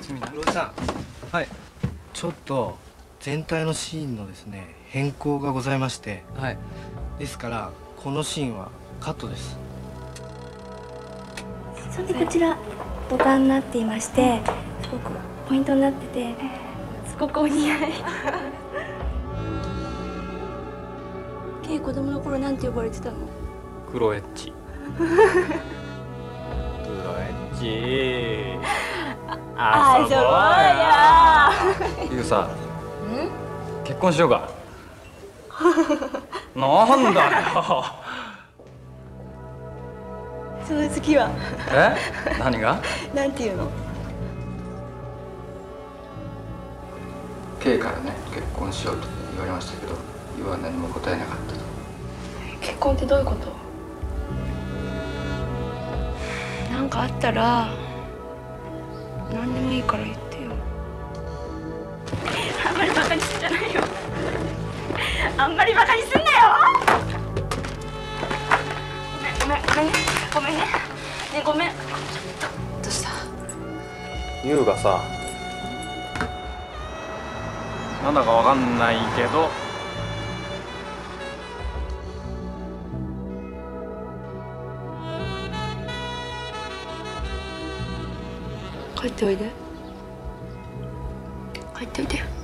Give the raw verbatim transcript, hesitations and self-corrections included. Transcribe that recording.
黒井さん、はい、ちょっと全体のシーンのですね変更がございまして、はい、ですからこのシーンはカットです。 さてこちらボタンになっていまして、すごくポイントになってて、すごくお似合い。ケイ子供の頃なんて呼ばれてたの？ 黒エッチ。黒エッチ。あ、遊ぼうよ。ゆうさ、結婚しようか。なんだよ。 その次は？ え？何が？ なんていうの？ K からね、結婚しようと言われましたけど、ゆうは何も答えなかったと。 結婚ってどういうこと？なんかあったら何でもいいから言ってよ。あんまりバカにすんじゃないよ。あんまりバカにすんなよ。ごめんごめんねごめんねねごめん。どうした？ ゆうがさ、なんだかわかんないけど。 帰っておいで。帰っておいでよ。